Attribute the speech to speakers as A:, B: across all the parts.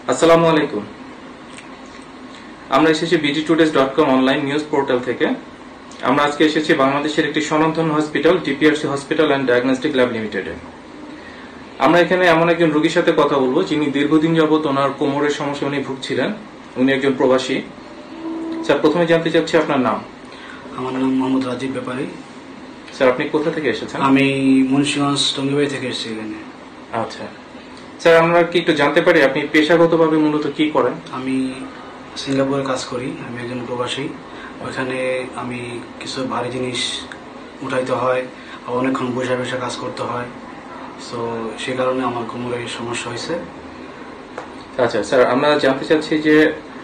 A: আসসালামু আলাইকুম। আমরা এসেছি bgtodays.com অনলাইন নিউজ পোর্টাল থেকে। আমরা আজকে এসেছি বাংলাদেশের একটি স্বনামধন্য hospital TPRC hospital and diagnostic lab লিমিটেডে। আমরা এখানে এমন একজন রোগীর সাথে কথা বলবো যিনি দীর্ঘদিন যাবত ওনার কোমরের সমস্যা উনি ভুগছিলেন। উনি একজন প্রবাসী। স্যার, প্রথমে জানতে চাচ্ছি আপনার নাম।
B: আমার নাম মোহাম্মদ রাজীব ব্যাপারী।
A: স্যার, আপনি কোথা থেকে এসেছেন?
B: আমি মুন্সিগঞ্জ টঙ্গিবাড়ি থেকে এসেছি এখানে।
A: আচ্ছা স্যার, আমরা কি একটু জানতে পারি আপনি পেশাগতভাবে মূলত কি করেন?
B: আমি সিঙ্গাপুরে কাজ করি। আমি একজন প্রবাসী। ওইখানে আমি কিছু ভারী জিনিস উঠাইতে হয়, আবার অনেকক্ষণ বসে বসে কাজ করতে হয়। সো সে কারণে আমার কোমরে সমস্যা হয়েছে।
A: আচ্ছা স্যার, আমরা জানতে চাচ্ছি যে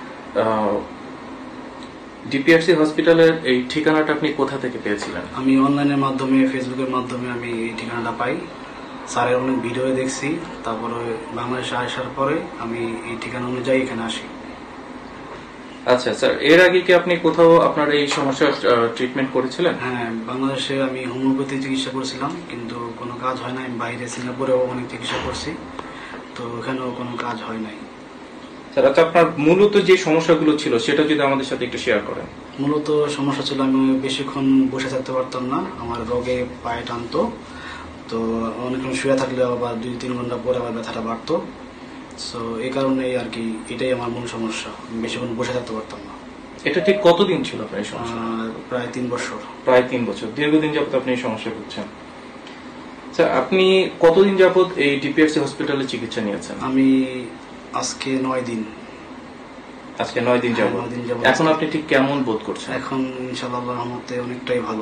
A: ডিপিআরসি হসপিটালের এই ঠিকানাটা আপনি কোথা থেকে পেয়েছিলেন?
B: আমি অনলাইনের মাধ্যমে, ফেসবুকের মাধ্যমে আমি এই ঠিকানাটা পাই। স্যারের অনেক ভিডিও দেখছি, তারপরে বাংলাদেশে আসার পরে আমি এই ঠিকানা অনুযায়ী এখানে আসি।
A: আচ্ছা স্যার, এর আগে কি আপনি কোথাও আপনার এই সমস্যার ট্রিটমেন্ট করেছিলেন?
B: হ্যাঁ, বাংলাদেশে আমি হোমিওপ্যাথি চিকিৎসা করছিলাম, কিন্তু কোনো কাজ হয় নাই। আমি বাইরে সিঙ্গাপুরেও অনেক চিকিৎসা করছি, তো ওখানেও কোনো কাজ হয় নাই।
A: স্যার, আচ্ছা আপনার মূলত যে সমস্যাগুলো ছিল সেটা যদি আমাদের সাথে একটু শেয়ার করেন।
B: মূলত সমস্যা ছিল আমি বেশিক্ষণ বসে থাকতে পারতাম না, আমার রোগে পায়ে টানতো। তো অনেকক্ষণ শুয়ে থাকলে আবার 2-3 ঘন্টা পরে আবার ব্যথাটা বাড়তো। সো এই কারণেই আর কি, এটাই আমার মূল সমস্যা। আমি বেশিক্ষণ বসে থাকতে পারতাম না।
A: এটা ঠিক কতদিন ছিল আপনার এই সমস্যা?
B: প্রায় 3 বছর।
A: প্রায় 3 বছর, দীর্ঘদিন যাবত আপনি এই সমস্যা ভুগছেন। স্যার, আপনি কতদিন যাবত এই ডিপিআরসি হসপিটালে চিকিৎসা নিয়েছেন?
B: আমি আজকে 9 দিন।
A: আজকে 9 দিন যাবত।
B: 9 দিন যাবত।
A: এখন আপনি ঠিক কেমন বোধ করছেন?
B: এখন ইনশাআল্লাহ আল্লাহর রহমতে অনেকটাই ভালো।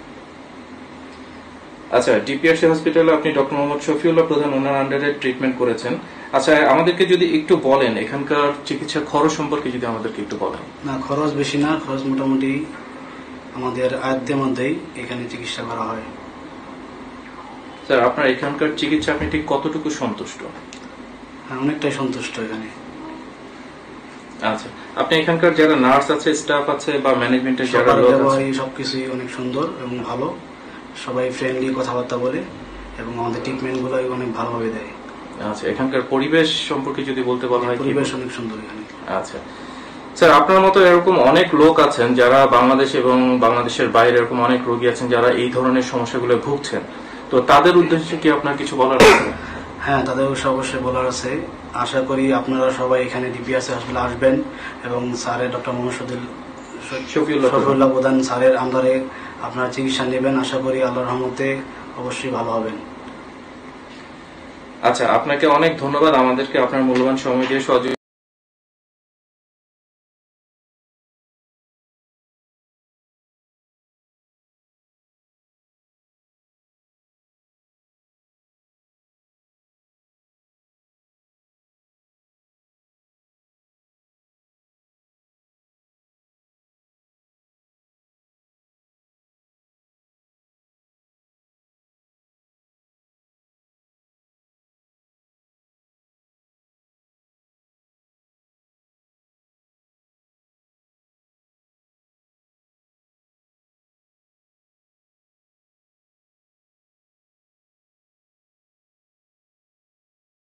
A: আচ্ছা, ডিপিআরসি হসপিটালে আপনি ডক্টর মোহাম্মদ শফিউল্লাহ প্রধান ওনার আন্ডারে ট্রিটমেন্ট করেছেন। আচ্ছা, আমাদেরকে যদি একটু বলেন এখানকার চিকিৎসা খরচ সম্পর্কে যদি আমাদেরকে একটু বলেন।
B: না, খরচ বেশি না, খরচ মোটামুটি আমাদের আয়ত্তের মধ্যেই এখানে চিকিৎসা করা হয়।
A: স্যার, আপনার এখানকার চিকিৎসা আপনি ঠিক কতটুকু সন্তুষ্ট?
B: হ্যাঁ, অনেকটাই সন্তুষ্ট এখানে।
A: আচ্ছা, আপনি এখানকার যারা নার্স আছে, স্টাফ আছে বা ম্যানেজমেন্টের যারা
B: সবার
A: লোক আছে,
B: ব্যবহারই সবকিছুই অনেক সুন্দর এবং ভালো। সবাই ফ্রেন্ডলি কথাবার্তা বলে এবং আমাদের ট্রিটমেন্ট গুলো অনেক ভালোভাবে দেয়।
A: আচ্ছা, এখানকার পরিবেশ সম্পর্কে যদি বলতে বলা হয়?
B: পরিবেশ অনেক সুন্দর এখানে।
A: আচ্ছা স্যার, আপনার মতো এরকম অনেক লোক আছেন যারা বাংলাদেশ এবং বাংলাদেশের বাইরে এরকম অনেক রোগী আছেন যারা এই ধরনের সমস্যাগুলো ভুগছেন। তো তাদের উদ্দেশ্যে কি আপনার কিছু বলার আছে?
B: হ্যাঁ, তাদের অবশ্যই বলার আছে। আশা করি আপনারা সবাই এখানে ডিপিআরসি হসপিটালে আসবেন এবং স্যারের ডক্টর মোহাম্মদ শফিউল্লাহ প্রধান স্যারের আন্ডারে আপনারা চিকিৎসা নেবেন। আশা করি আল্লাহর রহমতে অবশ্যই ভালো হবেন।
A: আচ্ছা, আপনাকে অনেক ধন্যবাদ আমাদেরকে আপনার মূল্যবান সময় দিয়ে সহযোগিতা